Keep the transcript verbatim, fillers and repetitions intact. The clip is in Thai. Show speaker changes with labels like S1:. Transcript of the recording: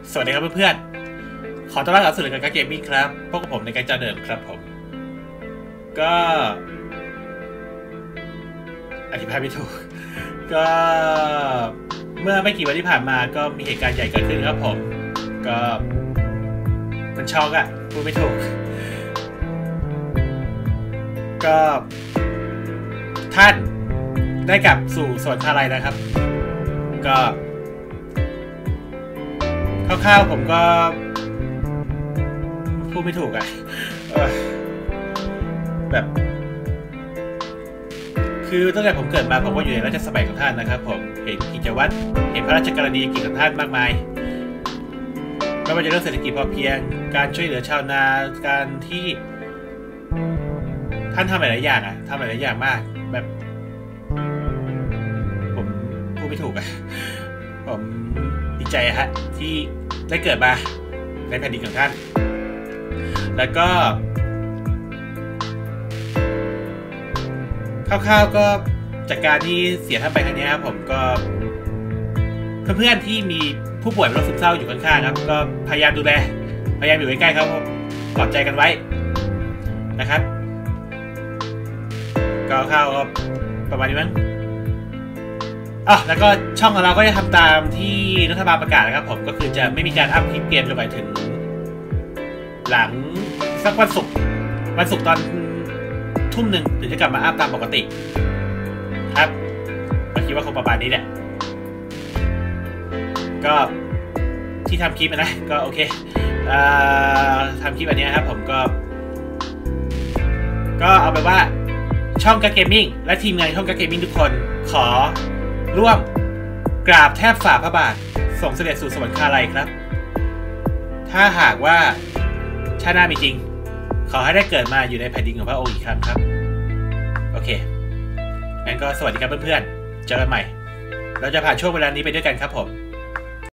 S1: สวัสดีครับเพื่อนๆขอต้อนรับสู่รายการเกมมิ่งครับพวกผมในการจอเดิมครับผมก็อธิบายไม่ถูกก็เมื่อไม่กี่วันที่ผ่านมาก็มีเหตุการณ์ใหญ่เกิดขึ้นครับผมก็มันช็อกอะพูดไม่ถูกก็ท่านได้กลับสู่สวนคาไลนะครับก็คร่าวๆผมก็พูดไม่ถูกอะแบบคือตั้งแต่ผมเกิดมาผมก็อยู่ในราชสมัยของท่านนะครับผมเห็นกิจวัตรเห็นพระราชกรณียกิจของท่านมากมายไม่ว่าจะเรื่องเศรษฐกิจพอเพียงการช่วยเหลือชาวนาการที่ท่านทำหลายอย่างอะทำหลายอย่างมากแบบผมพูดไม่ถูกอะผมดีใจฮะที่ได้เกิดมาในแผ่นดินของท่านแล้วก็คร่าวๆก็จากการที่เสียท่านไปครั้งนี้ครับผมก็เพื่อนๆที่มีผู้ป่วยเป็นโรคซึมเศร้าอยู่ข้างๆครับก็พยายามดูแลพยายามอยู่ใกล้ๆครับปลอบใจกันไว้นะครับก็คร่าวๆก็ประมาณนี้มั้งอ๋อแล้วก็ช่องของเราก็จะทำตามที่รัฐบาลประกาศนะครับผมก็คือจะไม่มีการอัพคลิปเกมจนไปถึงหลังสักวันศุกร์วันศุกร์ตอนทุ่มหนึ่งถึงจะกลับมาอัพตามปกติครับก็คิดว่าคงประมาณนี้แหละก็ที่ทำคลิปนะก็โอเคทำคลิปอันนี้ครับผมก็ก็เอาไปว่าช่องกาเกมมิ่งและทีมงานช่องกาเกมมิ่งทุกคนขอร่วมกราบแทบฝ่าพระบาทส่งเสด็จสู่สวรรคาลัยครับถ้าหากว่าชาติหน้ามีจริงขอให้ได้เกิดมาอยู่ในแผ่นดินของพระองค์อีกครั้งครับโอเคงั้นก็สวัสดีครับเพื่อนๆเจอกันใหม่เราจะผ่านช่วงเวลานี้ไปด้วยกันครับผม